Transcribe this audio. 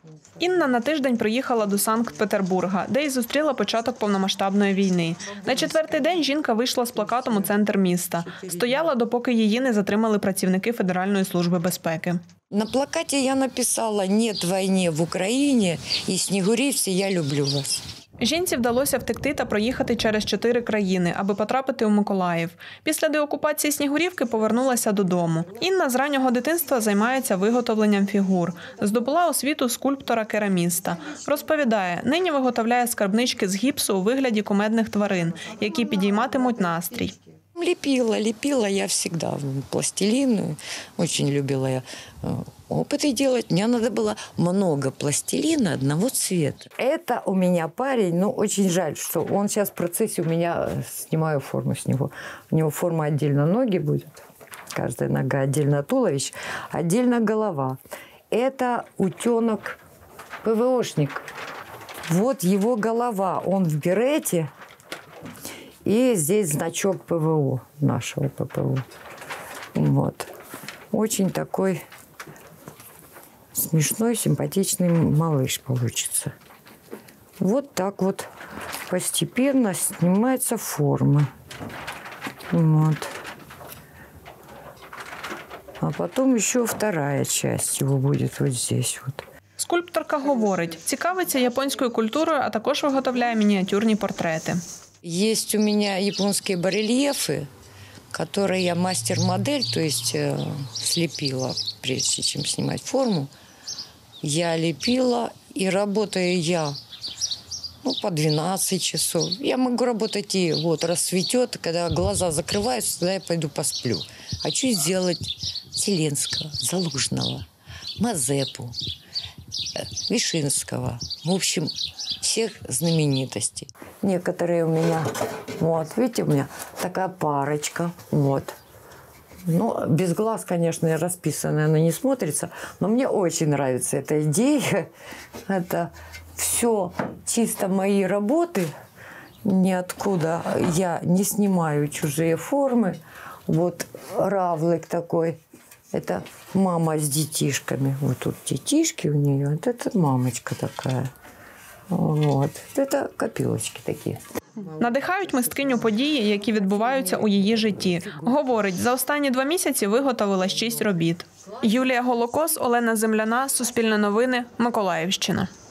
Інна на тиждень приїхала до Санкт-Петербурга, де й зустріла початок повномасштабної війни. На 4-й день жінка вийшла з плакатом у центр міста. Стояла, допоки її не затримали працівники Федеральної служби безпеки. На плакаті я написала «Нет війни в Україні» і «Снігурівці, я люблю вас». Жінці вдалося втекти та проїхати через 4 країни, аби потрапити у Миколаїв. Після деокупації Снігурівки повернулася додому. Інна з раннього дитинства займається виготовленням фігур. Здобула освіту скульптора-кераміста. Розповідає, нині виготовляє скарбнички з гіпсу у вигляді кумедних тварин, які підійматимуть настрій. Лепила я всегда пластилин, очень любила я опыты делать. Мне надо было много пластилина одного цвета. Это у меня парень, очень жаль, что он сейчас в процессе у меня, снимаю форму с него. У него форма отдельно ноги будет, каждая нога отдельно туловище, отдельно голова. Это утенок ПВОшник. Вот его голова, он в берете. И здесь значок ПВО, нашего ППО. Вот. Очень такой смешной, симпатичный малыш получится. Вот так вот постепенно снимается форма. Вот. А потом еще вторая часть его будет вот здесь вот. Скульпторка говорить, цікавиться японською культурою, а також виготовляє мініатюрні портрети. Есть у меня японские барельефы, которые я мастер-модель, то есть слепила, прежде чем снимать форму. Я лепила, и работаю я по 12 часов. Я могу работать и вот рассветет, когда глаза закрываются, тогда я пойду посплю. Хочу сделать Зеленского, Залужного, Мазепу, Вишинского. В общем, всех знаменитостей. Некоторые у меня, вот, видите, у меня такая парочка, вот. Без глаз, конечно, расписанная она не смотрится, но мне очень нравится эта идея. Это все чисто мои работы, ниоткуда я не снимаю чужие формы. Вот равлик такой, это мама с детишками. Вот тут детишки у нее, вот это мамочка такая. Вот. Це копілочки такі. Надихають мисткиню події, які відбуваються у її житті. Говорить, за останні 2 місяці виготовила 6 робіт. Юлія Голокос, Олена Земляна, Суспільне новини, Миколаївщина.